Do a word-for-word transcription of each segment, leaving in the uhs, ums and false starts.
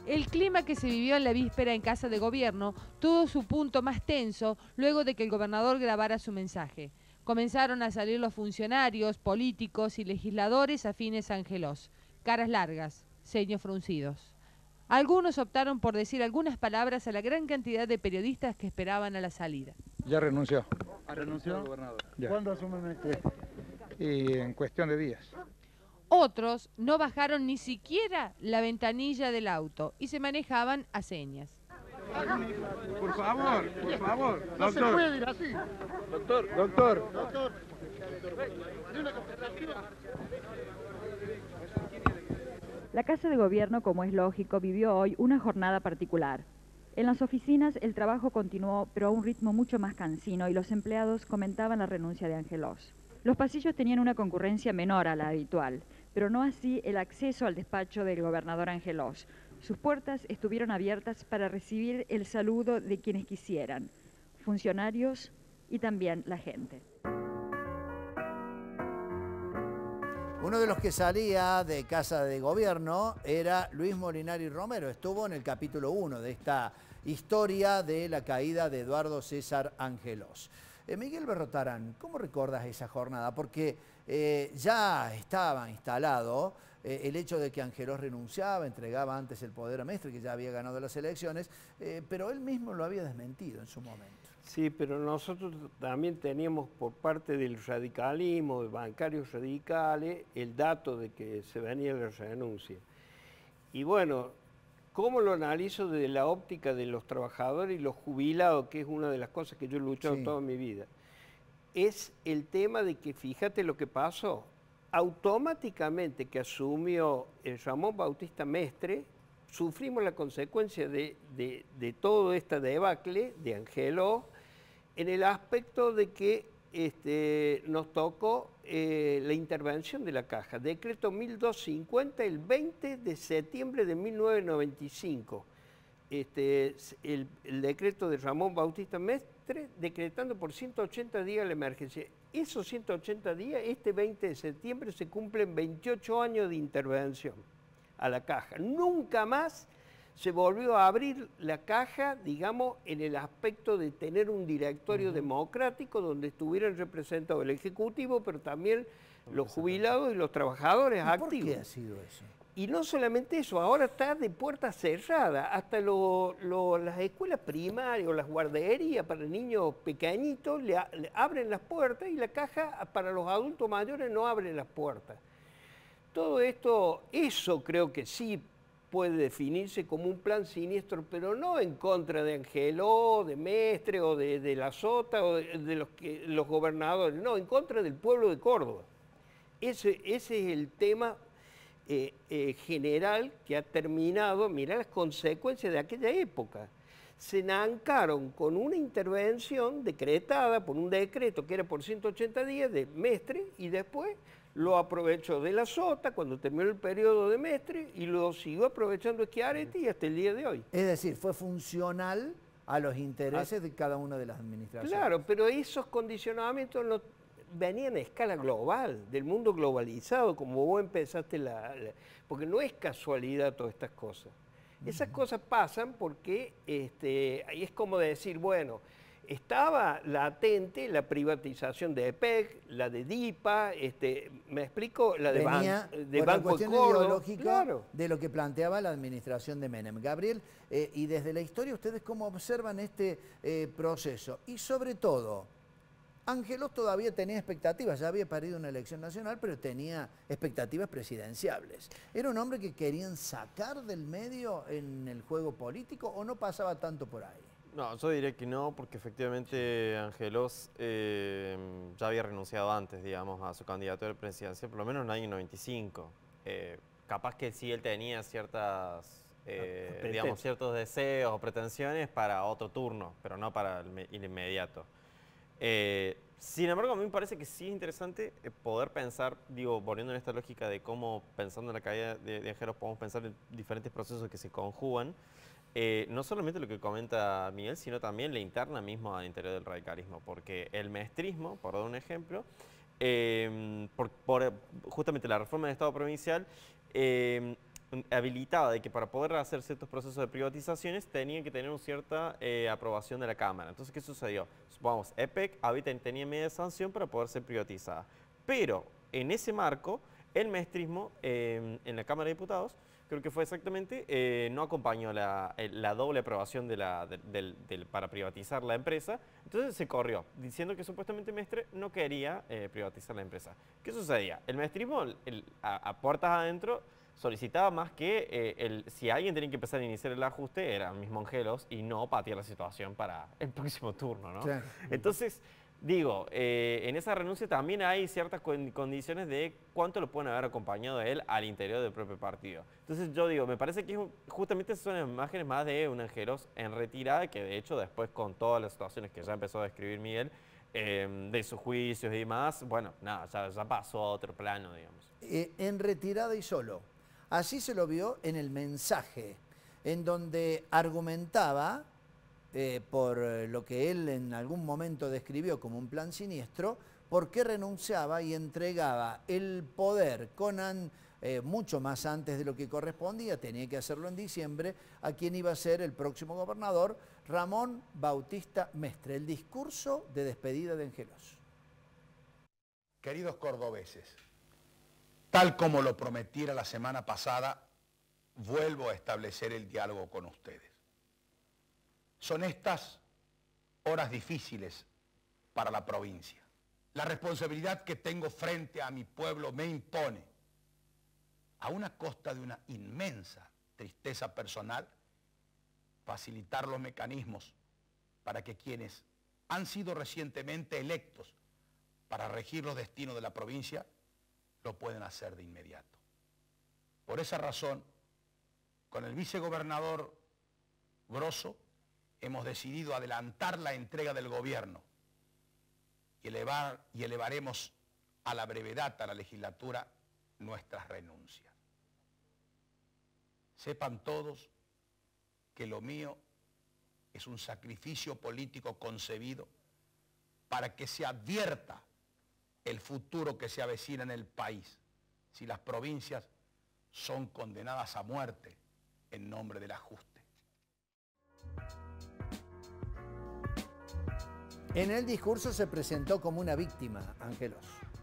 El clima que se vivió en la víspera en Casa de Gobierno tuvo su punto más tenso luego de que el gobernador grabara su mensaje. Comenzaron a salir los funcionarios, políticos y legisladores afines a Angelós. Caras largas, ceños fruncidos. Algunos optaron por decir algunas palabras a la gran cantidad de periodistas que esperaban a la salida. Ya renunció. ¿Ha renunciado el gobernador? Ya. ¿Cuándo asume el ministerio? Y en cuestión de días. Otros no bajaron ni siquiera la ventanilla del auto y se manejaban a señas. Por favor, por favor. No Doctor. se puede ir así. Doctor, doctor. Doctor. La Casa de Gobierno, como es lógico, vivió hoy una jornada particular. En las oficinas el trabajo continuó, pero a un ritmo mucho más cansino, y los empleados comentaban la renuncia de Angelós. Los pasillos tenían una concurrencia menor a la habitual, pero no así el acceso al despacho del gobernador Angelós. Sus puertas estuvieron abiertas para recibir el saludo de quienes quisieran, funcionarios y también la gente. Uno de los que salía de Casa de Gobierno era Luis Molinari Romero. Estuvo en el capítulo uno de esta historia de la caída de Eduardo César Angelós. Eh, Miguel Berrotarán, ¿cómo recuerdas esa jornada? Porque eh, ya estaba instalado eh, el hecho de que Angelós renunciaba, entregaba antes el poder a Mestre, que ya había ganado las elecciones, eh, pero él mismo lo había desmentido en su momento. Sí, pero nosotros también teníamos por parte del radicalismo, de bancarios radicales, el dato de que se venía la renuncia. Y bueno, ¿cómo lo analizo desde la óptica de los trabajadores y los jubilados, que es una de las cosas que yo he luchado sí. toda mi vida? Es el tema de que, fíjate lo que pasó, automáticamente que asumió el Ramón Bautista Mestre, sufrimos la consecuencia de, de, de todo esta debacle de Angelós, en el aspecto de que este, nos tocó eh, la intervención de la Caja. Decreto mil doscientos cincuenta, el veinte de septiembre de mil novecientos noventa y cinco. Este, el, el decreto de Ramón Bautista Mestre, decretando por ciento ochenta días la emergencia. Esos ciento ochenta días, este veinte de septiembre, se cumplen veintiocho años de intervención a la Caja. Nunca más se volvió a abrir la Caja, digamos, en el aspecto de tener un directorio uh-huh. democrático donde estuvieran representados el Ejecutivo, pero también los jubilados y los trabajadores ¿Y activos. ¿Por qué ha sido eso? Y no solamente eso, ahora está de puerta cerrada, hasta lo, lo, las escuelas primarias o las guarderías para niños pequeñitos le, le abren las puertas y la Caja para los adultos mayores no abre las puertas. Todo esto, eso creo que sí puede definirse como un plan siniestro, pero no en contra de Angelós, de Mestre o de, de la Sota o de, de los, que, los gobernadores, no, en contra del pueblo de Córdoba. Ese, ese es el tema eh, eh, general que ha terminado, mirá las consecuencias de aquella época. Se nancaron con una intervención decretada por un decreto que era por ciento ochenta días de Mestre y después lo aprovechó de la Sota cuando terminó el periodo de Mestre y lo siguió aprovechando Schiaretti y hasta el día de hoy. Es decir, fue funcional a los intereses de cada una de las administraciones. Claro, pero esos condicionamientos no, venían a escala global, del mundo globalizado, como vos empezaste la, la... porque no es casualidad todas estas cosas. Esas uh-huh. cosas pasan porque este, ahí es como decir, bueno, estaba latente la privatización de E P E C, la de DIPA, este, me explico, la de, Venía ban de por Banco la cuestión de Córdoba, ideológica claro. de lo que planteaba la administración de Menem. Gabriel, eh, y desde la historia, ¿ustedes cómo observan este eh, proceso? Y sobre todo, Angelós todavía tenía expectativas, ya había perdido una elección nacional, pero tenía expectativas presidenciables. ¿Era un hombre que querían sacar del medio en el juego político o no pasaba tanto por ahí? No, yo diría que no, porque efectivamente Angelós eh, ya había renunciado antes, digamos, a su candidatura presidencial, por lo menos en el año noventa y cinco. Eh, capaz que sí él tenía ciertas, eh, digamos, ciertos deseos o pretensiones para otro turno, pero no para el, el inmediato. Eh, sin embargo, a mí me parece que sí es interesante poder pensar, digo, volviendo en esta lógica de cómo, pensando en la caída de, de Angelós, podemos pensar en diferentes procesos que se conjugan. Eh, no solamente lo que comenta Miguel, sino también la interna misma al interior del radicalismo, porque el mestrismo, por dar un ejemplo, eh, por, por justamente la reforma del Estado provincial, eh, habilitaba de que para poder hacer ciertos procesos de privatizaciones tenían que tener una cierta eh, aprobación de la Cámara. Entonces, ¿qué sucedió? Supongamos, E P E C había, tenía media de sanción para poder ser privatizada. Pero en ese marco, el maestrismo eh, en la Cámara de Diputados, creo que fue exactamente, eh, no acompañó la, la doble aprobación de la, de, de, de, para privatizar la empresa. Entonces se corrió, diciendo que supuestamente Mestre no quería eh, privatizar la empresa. ¿Qué sucedía? El maestrismo, el, a, a puertas adentro, solicitaba más que eh, el, si alguien tenía que empezar a iniciar el ajuste, era el mismo Angelos y no patear la situación para el próximo turno, ¿no? Claro. Entonces, digo, eh, en esa renuncia también hay ciertas con, condiciones de cuánto lo pueden haber acompañado a él al interior del propio partido. Entonces yo digo, me parece que justamente son imágenes más de un Angelos en retirada, que de hecho después con todas las situaciones que ya empezó a describir Miguel, eh, de sus juicios y demás, bueno, nada, ya, ya pasó a otro plano, digamos. Eh, en retirada y solo. Así se lo vio en el mensaje, en donde argumentaba, eh, por lo que él en algún momento describió como un plan siniestro, por qué renunciaba y entregaba el poder con an, eh, mucho más antes de lo que correspondía, tenía que hacerlo en diciembre, a quien iba a ser el próximo gobernador, Ramón Bautista Mestre. El discurso de despedida de Angelos. Queridos cordobeses, tal como lo prometiera la semana pasada, vuelvo a establecer el diálogo con ustedes. Son estas horas difíciles para la provincia. La responsabilidad que tengo frente a mi pueblo me impone, a una costa de una inmensa tristeza personal, facilitar los mecanismos para que quienes han sido recientemente electos para regir los destinos de la provincia lo pueden hacer de inmediato. Por esa razón, con el vicegobernador Grosso, hemos decidido adelantar la entrega del gobierno y, elevar, y elevaremos a la brevedad a la legislatura nuestras renuncias. Sepan todos que lo mío es un sacrificio político concebido para que se advierta el futuro que se avecina en el país si las provincias son condenadas a muerte en nombre del ajuste. En el discurso se presentó como una víctima, Angelos.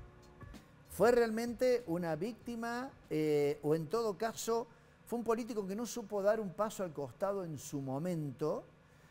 ¿Fue realmente una víctima eh, o en todo caso fue un político que no supo dar un paso al costado en su momento?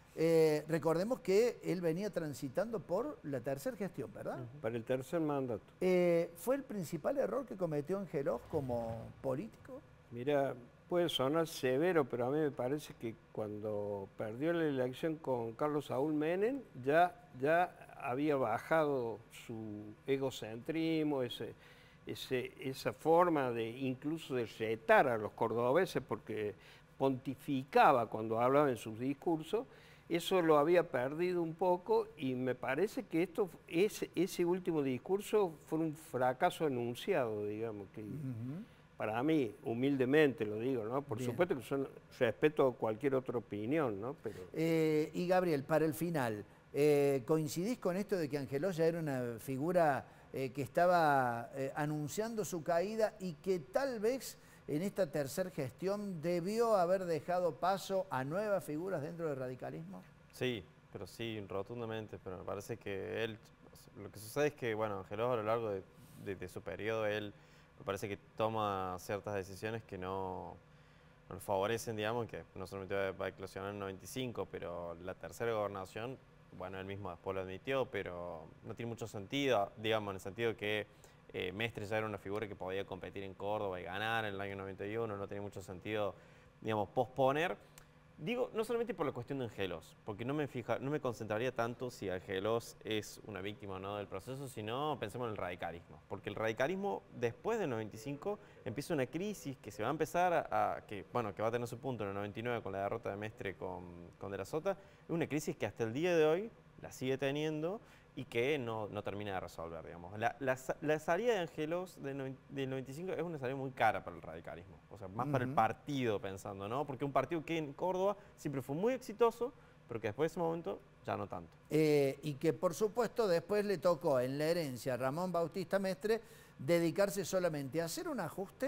Eh, recordemos que él venía transitando por la tercera gestión, ¿verdad? Para el tercer mandato. Eh, ¿Fue el principal error que cometió Angelos como político? Mira, puede sonar severo, pero a mí me parece que cuando perdió la elección con Carlos Saúl Menem, ya, ya había bajado su egocentrismo, ese, ese, esa forma de incluso de retar a los cordobeses, porque pontificaba cuando hablaba en sus discursos. Eso lo había perdido un poco y me parece que esto, ese, ese último discurso fue un fracaso anunciado, digamos, que uh-huh. Para mí, humildemente lo digo, ¿no? Por Bien. Supuesto que son, respeto cualquier otra opinión, ¿no? Pero... Eh, y Gabriel, para el final, eh, ¿coincidís con esto de que Angelos ya era una figura eh, que estaba eh, anunciando su caída y que tal vez en esta tercera gestión debió haber dejado paso a nuevas figuras dentro del radicalismo? Sí, pero sí, rotundamente, pero me parece que él, lo que sucede es que, bueno, Angelos a lo largo de, de, de su periodo, él me parece que toma ciertas decisiones que no, no lo favorecen, digamos, que no solamente va a eclosionar en noventa y cinco, pero la tercera gobernación, bueno, él mismo después lo admitió, pero no tiene mucho sentido, digamos, en el sentido que Eh, Mestre ya era una figura que podía competir en Córdoba y ganar en el año noventa y uno, no tenía mucho sentido, digamos, posponer. Digo, no solamente por la cuestión de Angelos, porque no me, fija, no me concentraría tanto si Angelos es una víctima o no del proceso, sino pensemos en el radicalismo. Porque el radicalismo, después del noventa y cinco, empieza una crisis que se va a empezar a, a que, bueno, que va a tener su punto en el noventa y nueve con la derrota de Mestre con, con De la Sota. Es una crisis que hasta el día de hoy la sigue teniendo y que no, no termina de resolver, digamos. La, la, la salida de Angelos del, del noventa y cinco es una salida muy cara para el radicalismo, o sea, más uh-huh. para el partido pensando, ¿no? Porque un partido que en Córdoba siempre fue muy exitoso, pero que después de ese momento ya no tanto. Eh, y que por supuesto después le tocó en la herencia a Ramón Bautista Mestre dedicarse solamente a hacer un ajuste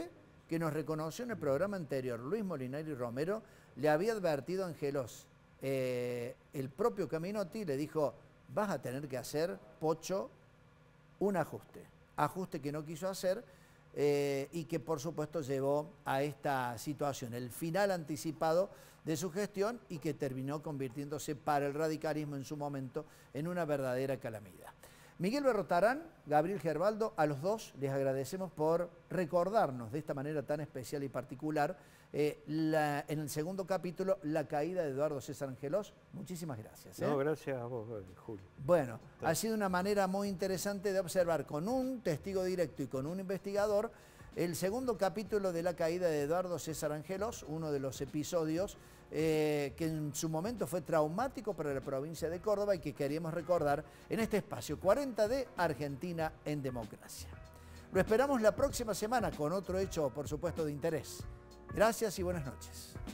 que nos reconoció en el programa anterior, Luis Molinari Romero, le había advertido a Angelos, eh, el propio Caminotti le dijo, vas a tener que hacer, Pocho, un ajuste. Ajuste que no quiso hacer eh, y que por supuesto llevó a esta situación, el final anticipado de su gestión y que terminó convirtiéndose para el radicalismo en su momento en una verdadera calamidad. Miguel Berrotarán, Gabriel Gerbaldo, a los dos les agradecemos por recordarnos de esta manera tan especial y particular eh, la, en el segundo capítulo, la caída de Eduardo César Angelos. Muchísimas gracias. ¿eh? No, gracias a vos, Julio. Bueno, ha sido una manera muy interesante de observar con un testigo directo y con un investigador el segundo capítulo de la caída de Eduardo César Angelos, uno de los episodios eh, que en su momento fue traumático para la provincia de Córdoba y que queríamos recordar en este espacio cuarenta de Argentina en Democracia. Lo esperamos la próxima semana con otro hecho, por supuesto, de interés. Gracias y buenas noches.